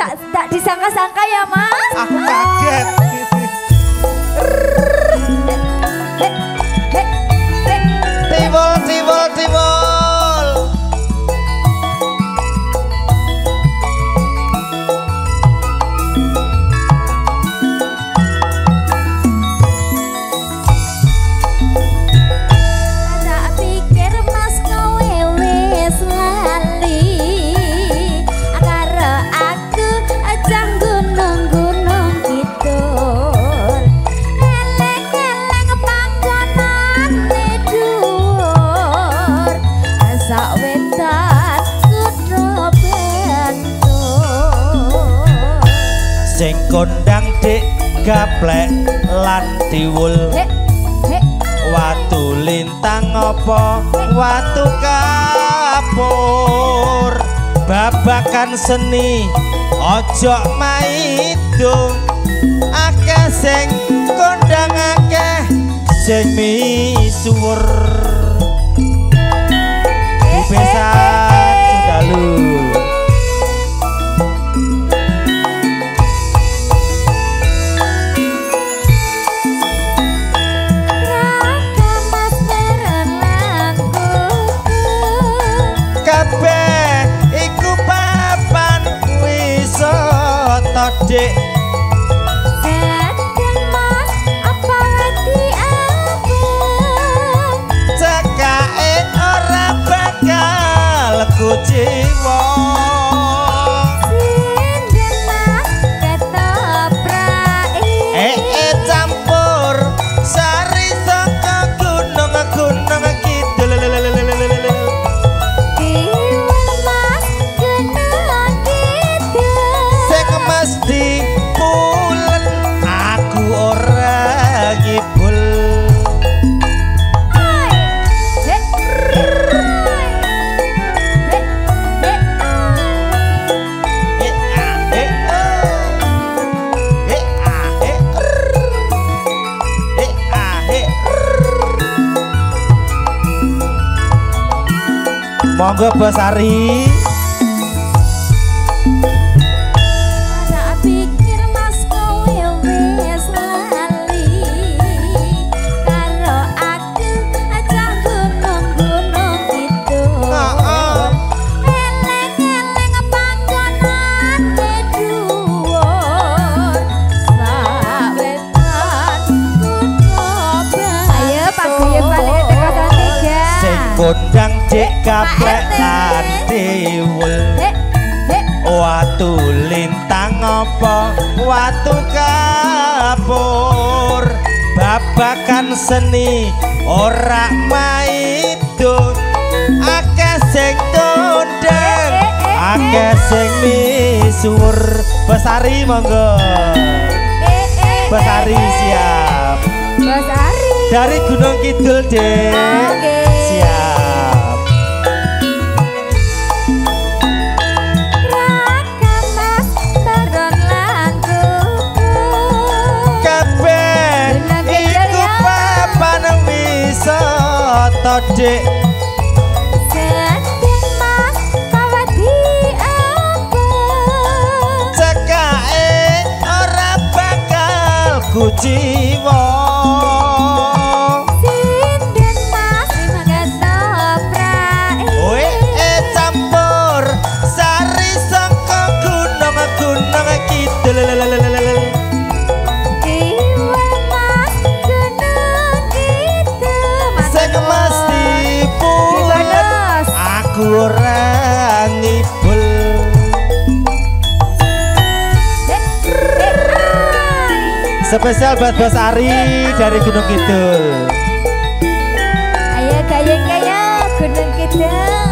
tak disangka-sangka ya Mas. Aku kaget. Timbul, timbul, timbul. Sing kondang dik gaplek lan diwul watu lintang apa watu kapur babakan seni ojo maido akeh sing kondang akeh sing misuwur besan sundalu. Iku papan wisata dik Sedang Mas apa lagi apa cekake ora bakal kuciwa Sinden Mas ketoprak campur sari saka gunung-gunung kidul mesti pulen aku ora ngibul monggo Basari. Kondang dik gaplek lan diwul watu lintang apa watu kapur babakan seni ora maido akeh sing kondang akeh sing misuwur. Basari monggo Basari siap Basari dari Gunung Kidul dek siap Rakamas baron langku kabeh iku papan wisata dik Sedang Mas pawadi apa cekake ora bakal kuciwa aku ora ngibul spesial buat Basari dari Gunung Kidul. Ayo gayeng-gayeng Gunung Kidul.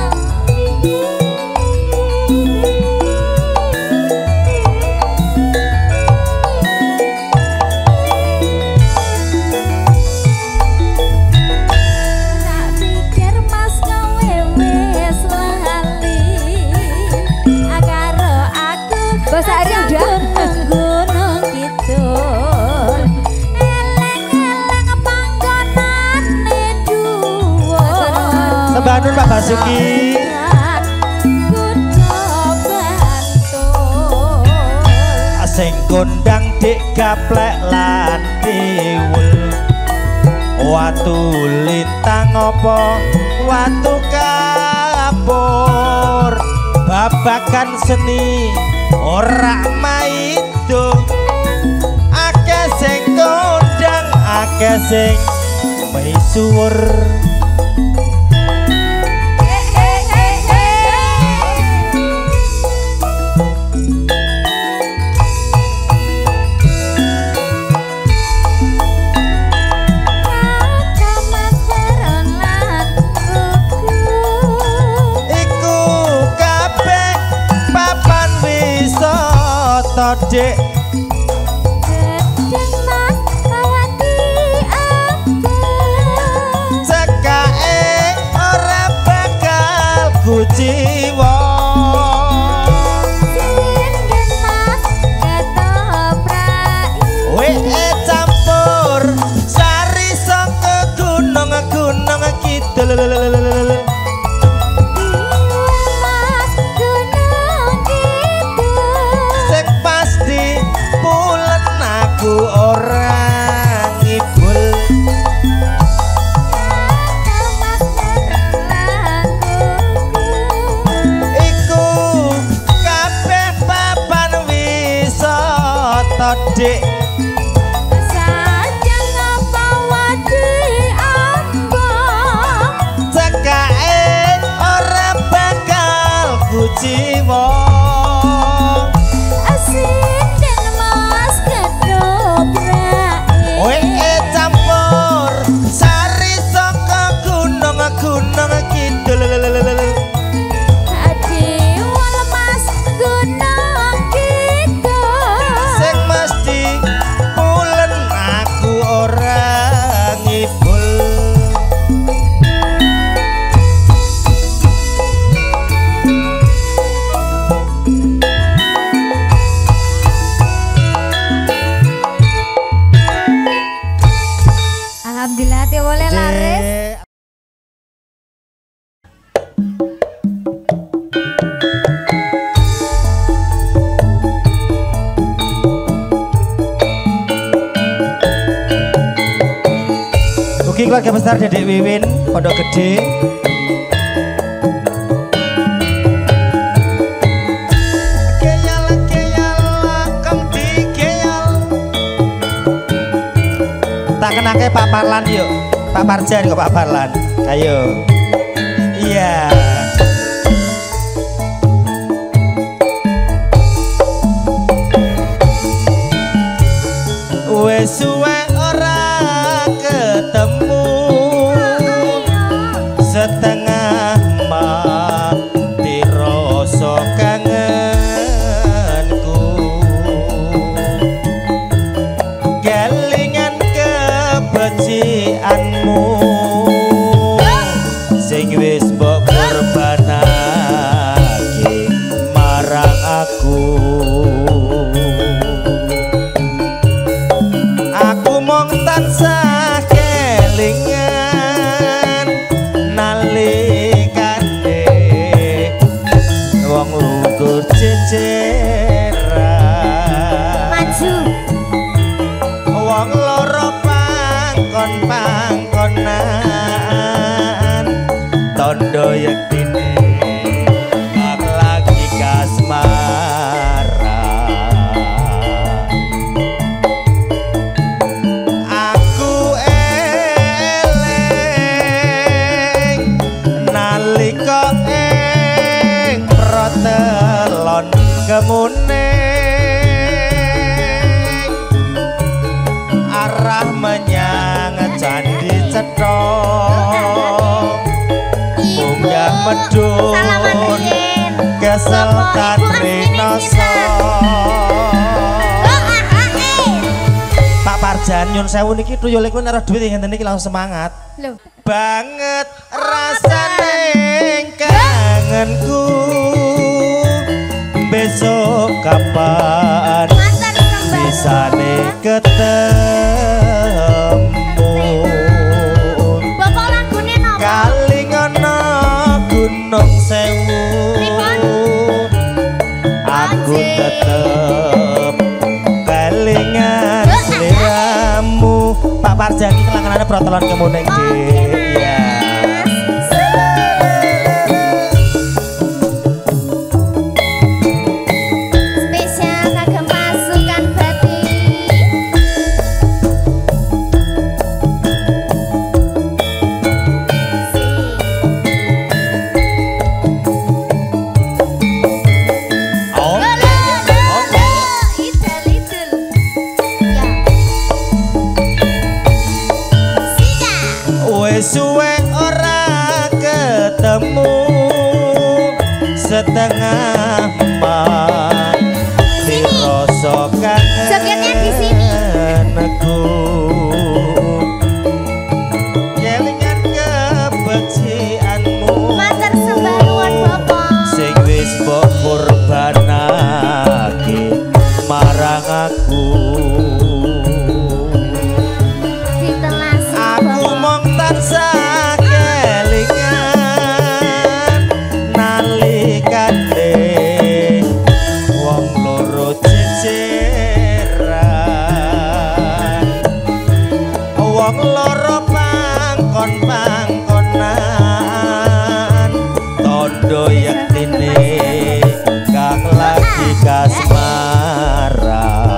Basari udah gunung Kidul eleng-eleng panggonane dhuwur Sembanun Pak Basuki kondang dik gaplek lan diwul watu lintang apa watu kapur babakan seni ora maido akeh sing kondang akeh sing misuwur Dek Gedeng mas kawati apa cekae ora bakal kuciwa Sinden mas ketoprak wee campur sari saka gunung-gunung kidul aku orang ngibul iku kabeh papan wisata dik sajeng apa wadi ambang cekae ora bakal kuciwa gunung kidul adiwal mas gunung kidul sing mesti pulen aku ora ngibul alhamdulillah te boleh laris Ugi keluarga besar Dedek Wiwin Pondok Gede Geyal kempi geyal tak kenake Pak Parlan yuk Pak Parjan kok Pak Parlan ayo iya wes suwe ora ketemu setengah mati rasa kangenku kelingan kebecikanmu sing wis mbok korbanake marang aku mong tansah kelingan nalikane wong lungguh ceceran maju wong loro pangkonan tondo yektine bak lagi kasmaran telon kemune arah menyang candi cetha munggah medhun kesel katrinoso Pak Parjan nyun sewu niki tuyul iku nek duit ngenten iki langsung semangat lho banget rasane kangenku besok kapan bisane ketemu bapak lagune napa kalingono gunung sewu aku tetep protelon kemuning Dik. Iya. Spesial kagem pasukan Batik. Suwe ora ketemu setengah mat dirasa Jogetnya di sini. kangenku kelingan kebecikanmu Matur sembah nuwun Bapak. sing wis mbok kurbanake marang aku. Aku mong tansah kelingan nalikane wong loro ceceran, wong loro pangkon-pangkonan, tondo yektine kang lagi kasmaran.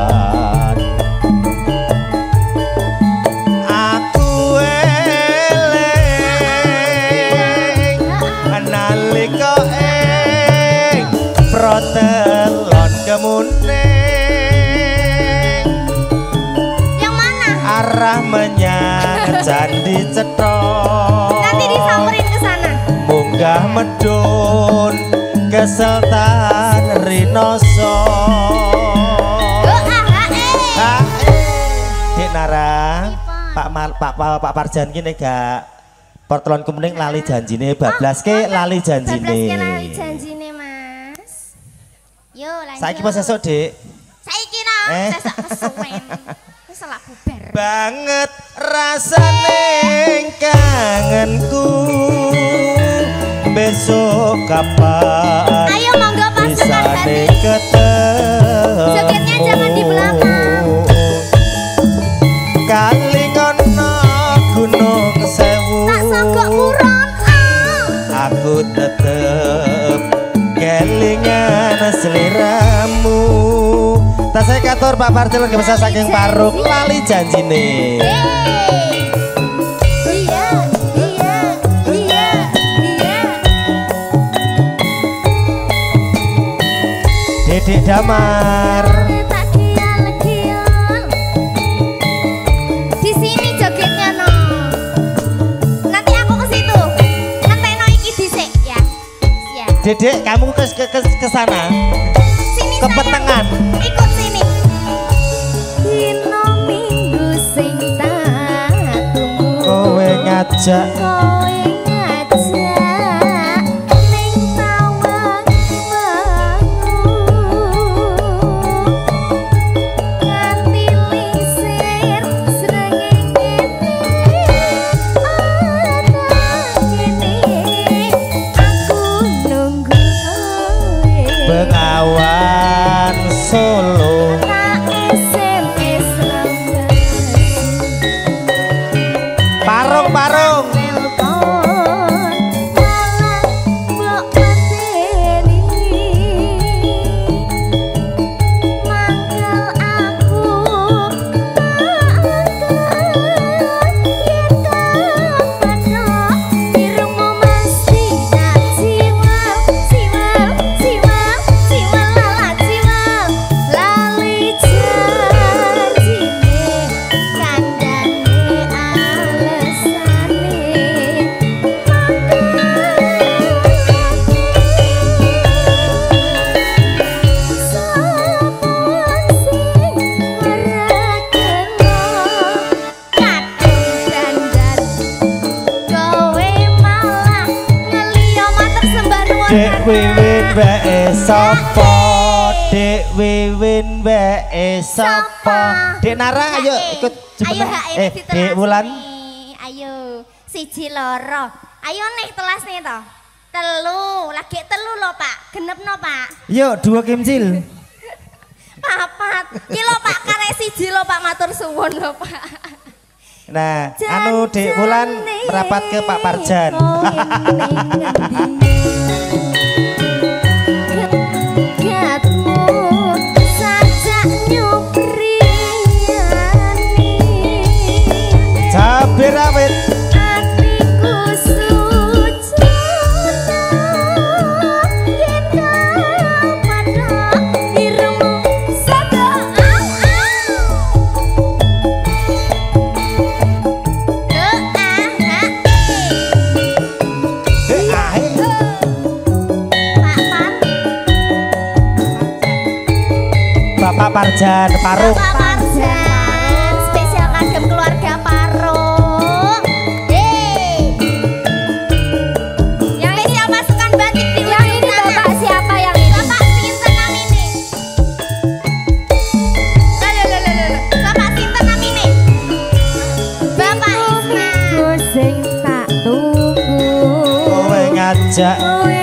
Protelon kemuning Yang mana? arah menyang Candi Cethok. Nanti disamperin ke sana. Munggah medun ke Sultan Rinoso. Dik Nara, Pak Parjan kene gak protelon kemuning lali janjine bablaske lali janjine. Bablaske lali janjine Mas. Yo lanjut. Saiki pas sesuk, Dik. Saiki no, sesuk kesuwen. Wis salah bubar. Banget rasane kangenku. Besok kapan? Ayo monggo pasukan Bisane Batik. ketemu. Jogetnya jangan di belakang. Kalingono Gunung Sewu. Tak sangkok kurang. Aku tetep kelingan seliramu. Tas saya katur Pak Partil nggak bisa saking parung lali janjine. Iya. Dedek Damar. Di sini jogetnya no. Nanti aku ke situ. Ngenteno iki dhisik ya. Ya. Dedek kamu ke sana. Sini Ke saya. petengan. Ikut sini. Dino minggu sing tak tunggu. Kowe ngajak Kowe ngajak ning tawang wangu. Nganti lisir srengenge ana kene. Aku nunggu kowe. Bengawan Solo. Tak SMS lambat. Parung. Telepon malah mbok mateni. Mangkel aku yen kapan dirungmu mesti tak siwal lala siwal lali janjine kandhane alesane Dek Wiwin wae sapa? Dek Wiwin wae sapa? Dek Nara ayo ikut Ayo cepetan. Dek Wulan. Ayo siji loro. Ayo nih telas nih toh. Telu, lagi telu loh Pak. Genep no Pak. Yuk 2 kimcil. Papat. Ki lho Pak karek siji lho Pak matur suwun lho Pak. Nah, anu Dek Wulan merapat ke Pak Parjan. Cabai rawit. Bapak Parjan Parung. Bapak Parjan, spesial kagem keluarga Parung. Yang spesial pasukan batik di yang ini sana. Bapak siapa yang ini? Bapak sinten namine? Bapak sinten namine? Bapak Isma. Sing tak tunggu. Kowe ngajak.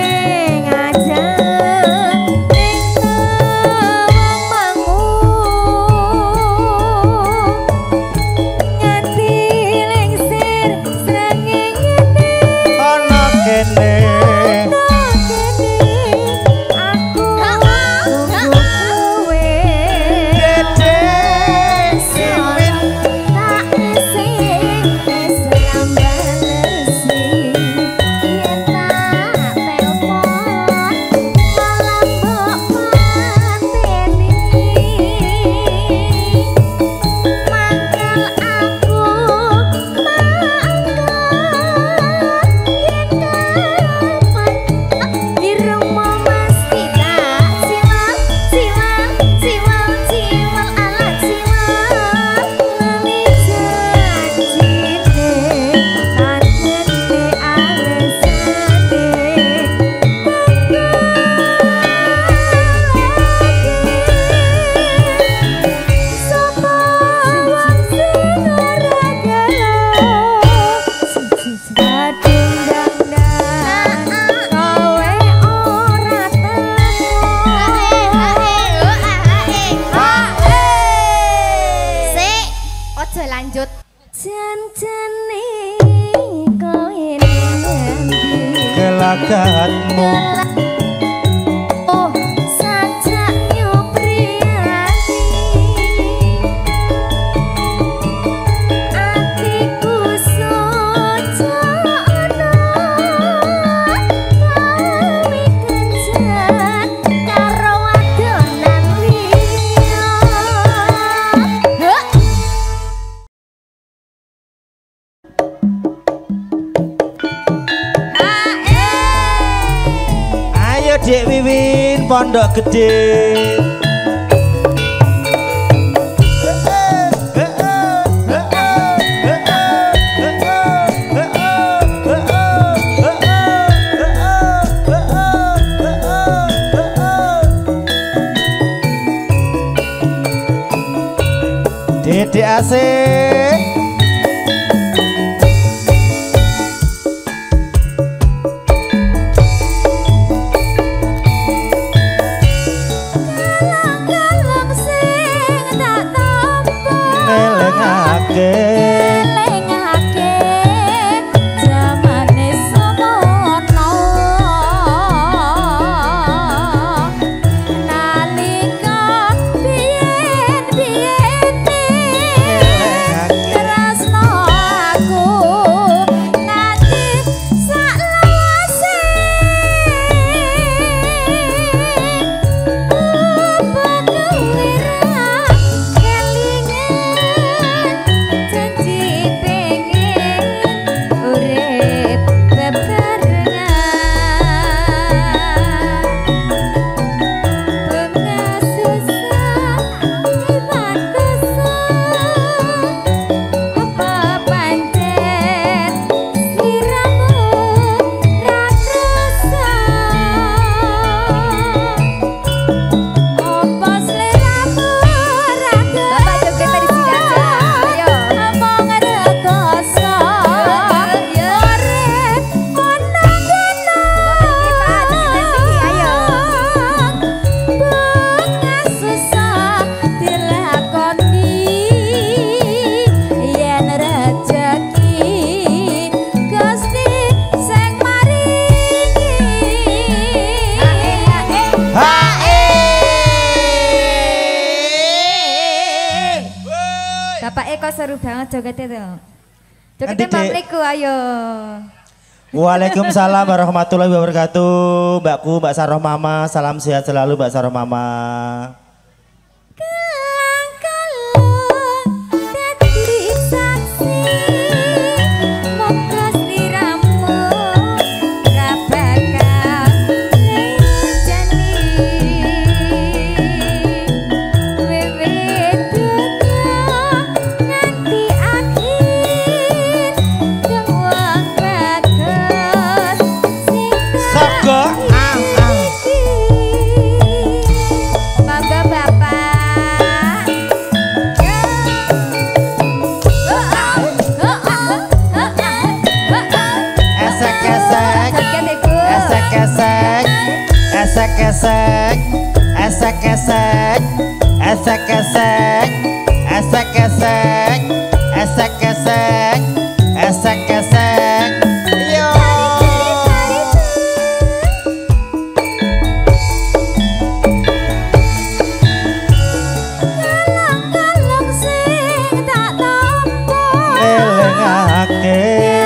Lanjut janjane kowe gelagatmu oh sajak nyupriyati atiku sojono kami kencan karo wadonan liya. Dek Wiwin Pondok Gede. Dedek asik. Lengake jamane semono nalika biyen-biyene tresno aku nganti saklawase bakal kelingan kok seru banget jogetnya tuh. Jogetnya Mbak Mriku ayo. Waalaikumsalam warahmatullahi wabarakatuh. Mbakku, Mbak Saroh Mama, salam sehat selalu Mbak Saroh Mama. Esek esek esek esek esek esek esek esek esek esek esek yo kalong-kalong sing tak tampa elengake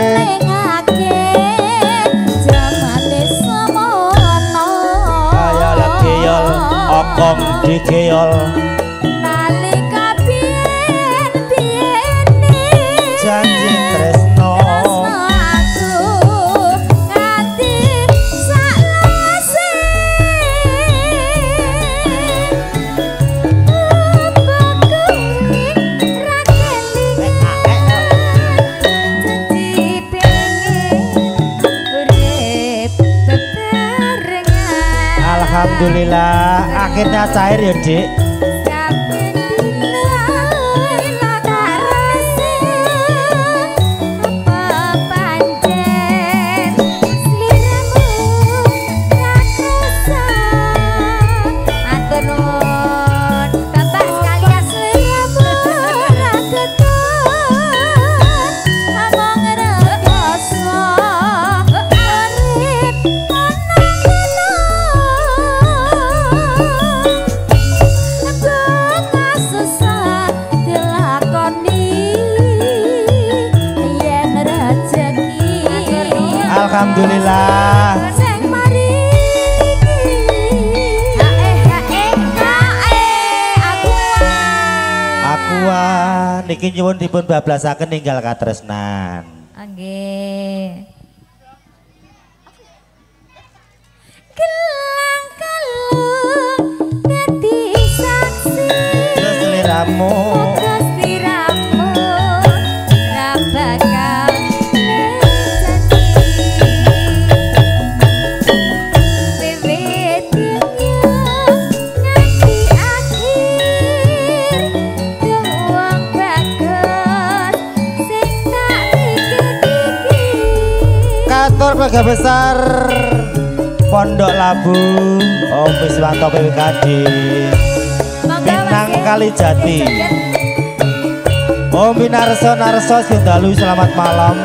okong dikeol nalika biyen-biyene janji tresno aku nganti saklase alhamdulillah akhirnya cair ya Dik. Alhamdulillah. Akuan niki nyuwun dipun bablasaken ninggal katresnan. Nggih. Kelang-kelang dadi saksi seliramu keluarga besar Pondok Labu Om Wiswanto PWKD Minang Kalijati Om Winarso Narso Sindalu selamat malam.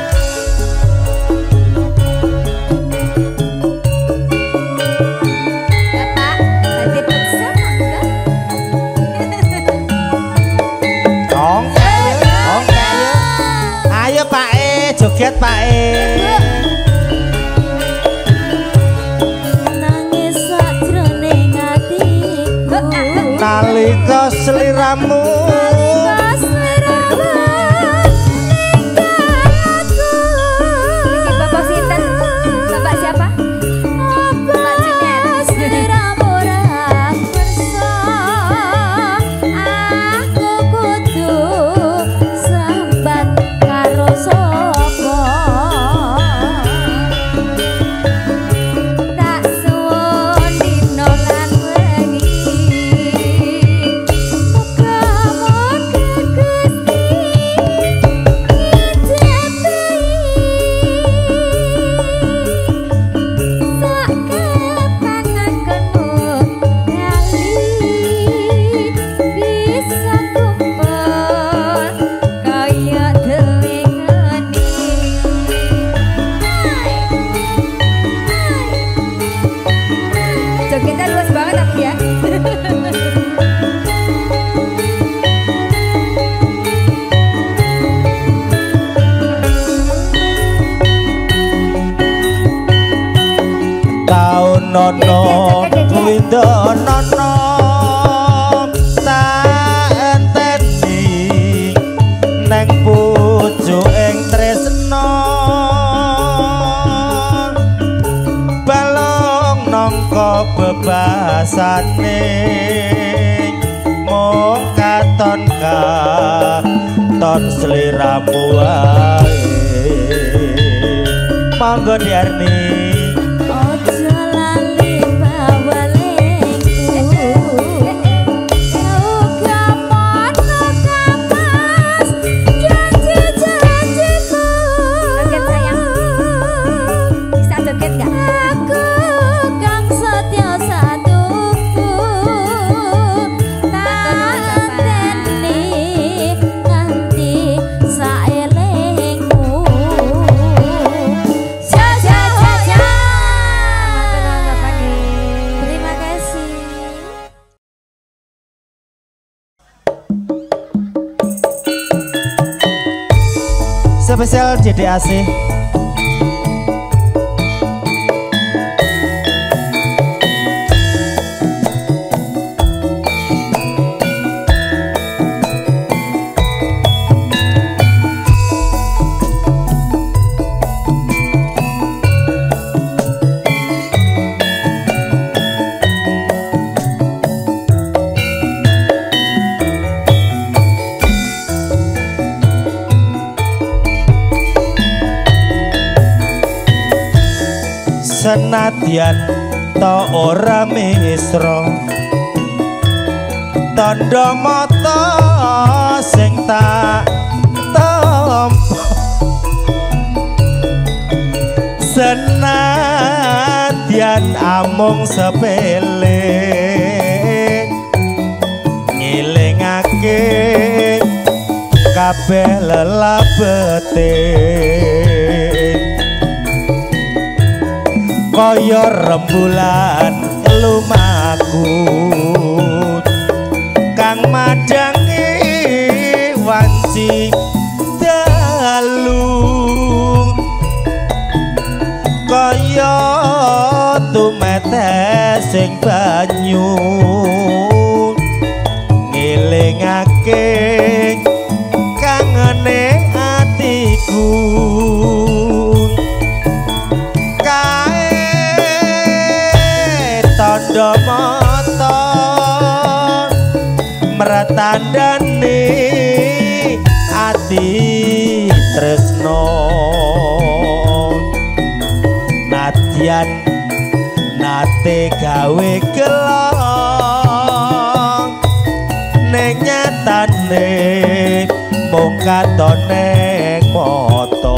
Ayo Pak E joget Pak E. Nalika sliramu Bapak sinten? Bapak siapa? Bapak Junet. Sliramu ra kersa aku kudu sambat karo sapa. Tak suwun dina lan wengi muga nono tak enteni neng pucuking tresno balong nangka bebasane mung katon katon sliramu wae monggo Diarni Ojo lali bawalengku Uga mono kapas janji-janjiku Joget sayang Bisa joget gak? Aku kang setia satuku Tak anteni nganti saelengmu Terima kasih. spesial JDAC senadyan to ora misra tandha mata sing tak tampa senadyan amung sepele ngilingake kabeh lelabete kaya rembulan lumaku kang madangi wanci dalu kaya tumete sing banyu ngilingake kangene atiku tandha mata mratandani ati tresno nadyan nate gawe gelong ning nyatane mung katone mata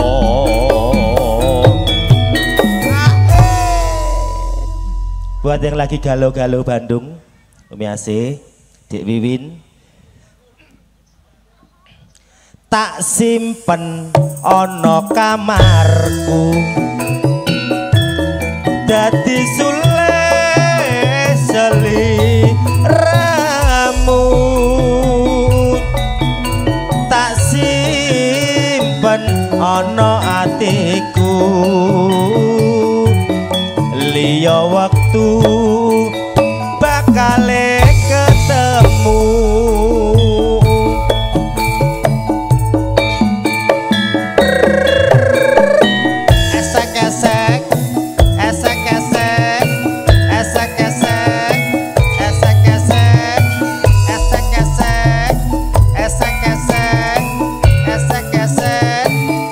buat yang lagi galau-galau Bandung, Umi Asih, Dik Wiwin, tak simpen ono kamarku, dadi sule seliramu, tak simpen ono atiku. Liya waktu bakal ketemu esek-esek esek-esek esek-esek esek-esek esek-esek esek-esek esek-esek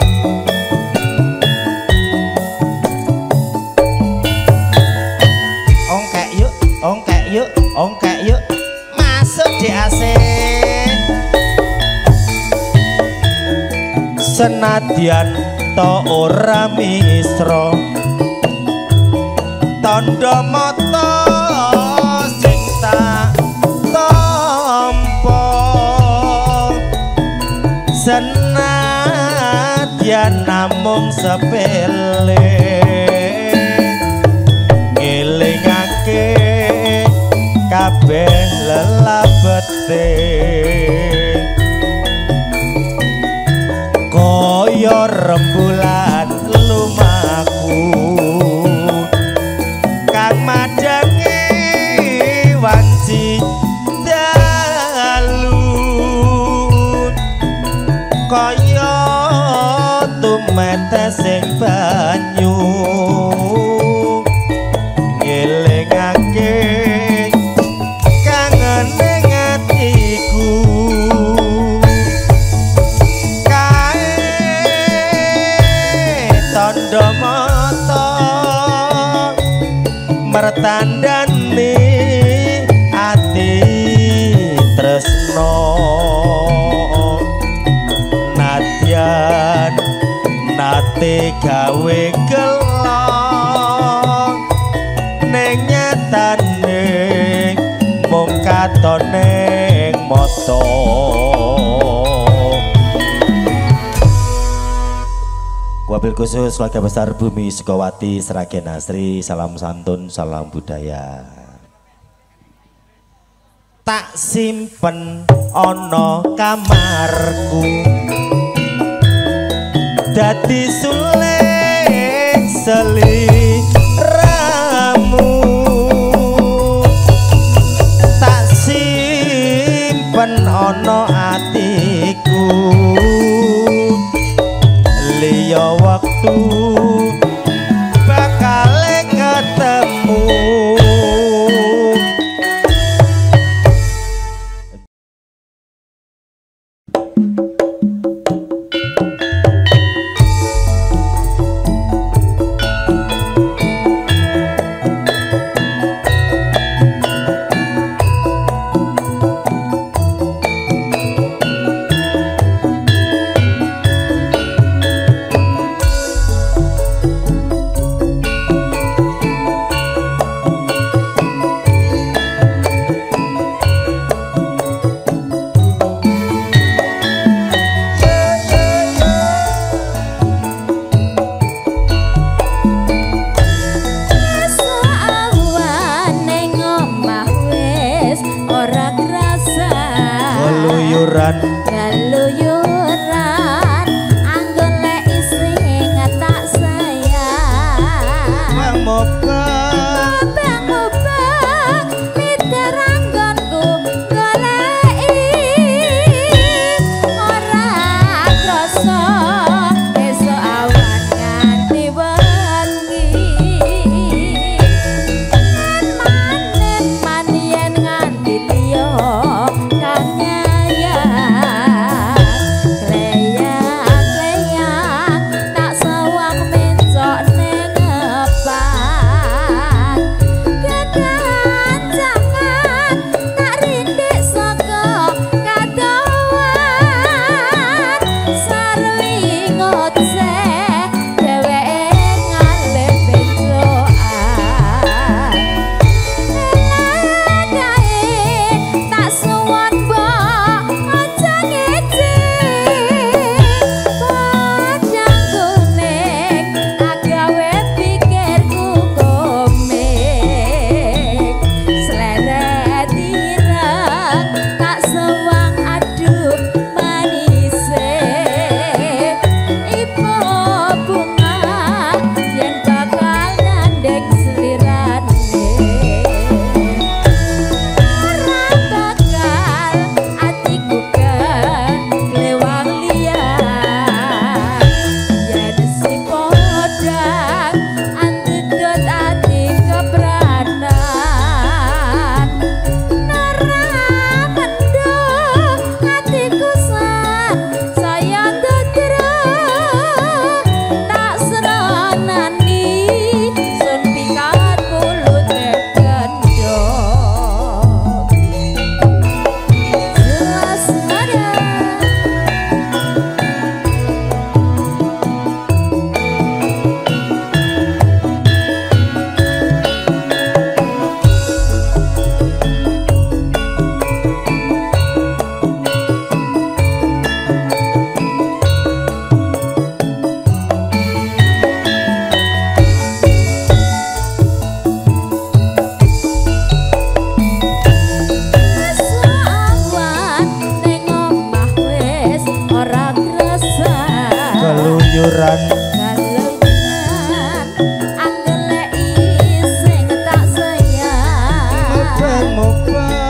ongkek yuk masuk JAC senadyan to ora misra tandha mata sing tak tampa senadyan namung sepele ngelingake kabeh lelabete kaya rembulan lumaku kang madangi sasi dalu kaya tumete sing banyu ngelingake kangene atiku kae tandha mata mertandani ati tresno nadyan nate gawe gelong ning nyatane mung katone mata wabil khusus keluarga besar Bumi Sukawati Sragen Asri, salam santun, salam budaya. Tak simpen ana kamarku dadi suling seliramu tak simpen ana atiku liya waktu bakal ketemu galuyuran anggon lek isih tak sayang mobang mider anggonku goleki ora krasa esuk awan nganti wengi manen manien nganti liya kang keluyuran anggeleki sing tak sayang mobang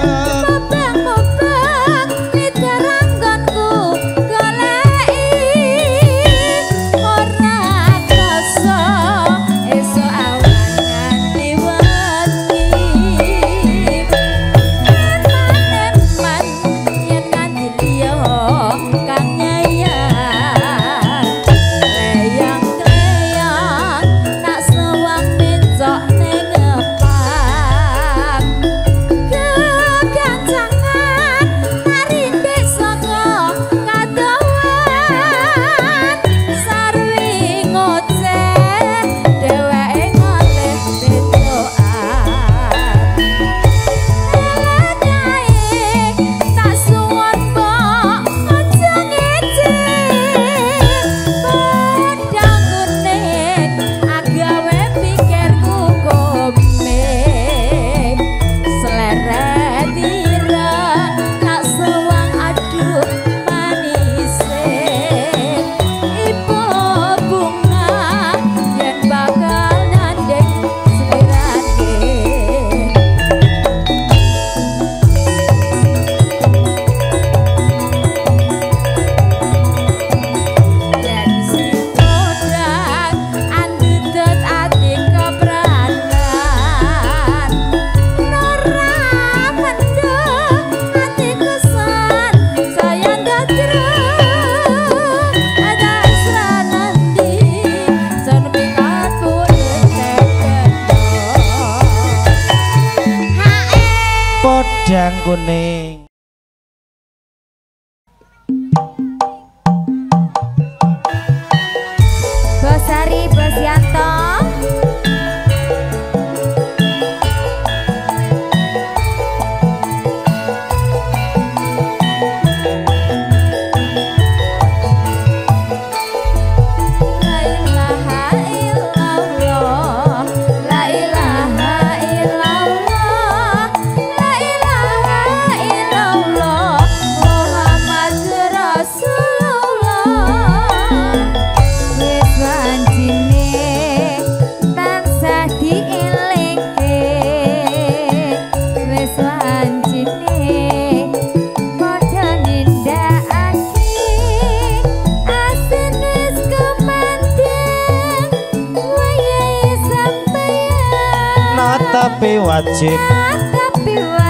podang kuning. Bos Ari, Bos Yanto. Tapi wajib